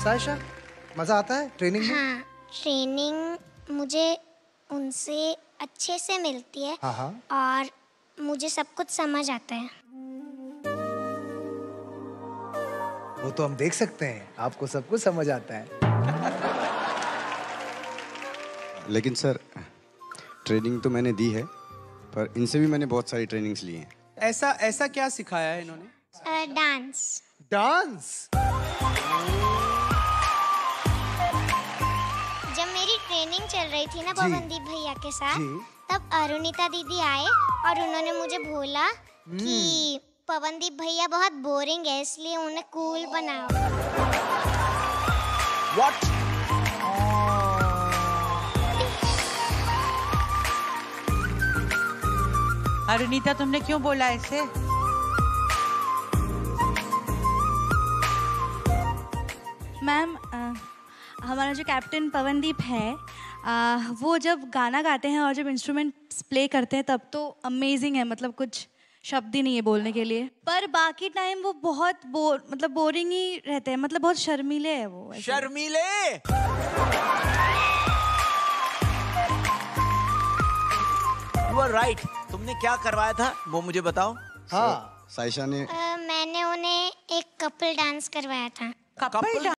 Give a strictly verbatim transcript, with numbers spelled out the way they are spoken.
सायशा, मजा आता है ट्रेनिंग में? हाँ, ट्रेनिंग मुझे उनसे अच्छे से मिलती है। हाँ हाँ। और मुझे सब कुछ समझ आता है। वो तो हम देख सकते हैं, आपको सब कुछ समझ आता है। लेकिन सर, ट्रेनिंग तो मैंने दी है, पर इनसे भी मैंने बहुत सारी ट्रेनिंग्स ली हैं। ऐसा ऐसा क्या सिखाया है इन्होंने? डांस। डांस? जब मेरी ट्रेनिंग चल रही थी ना पवनदीप भैया के साथ, तब अरुणिता दीदी आए और उन्होंने मुझे बोला कि पवनदीप भैया बहुत बोरिंग है, इसलिए उन्हें कूल बनाओ। What? अरुणिता, तुमने क्यों बोला ऐसे? मैम, हमारा जो कैप्टन पवनदीप है, आ, वो जब गाना गाते हैं और जब इंस्ट्रूमेंट्स प्ले करते हैं तब तो अमेजिंग है, मतलब कुछ शब्द ही नहीं है बोलने के लिए। पर बाकी टाइम वो बहुत बोर मतलब बोरिंग ही रहते हैं, मतलब बहुत शर्मीले है वो। शर्मीले? You are right. तुमने क्या करवाया था वो मुझे बताओ। हाँ, सायशा ने आ, मैंने उन्हें एक कपल डांस करवाया था। Couple dance?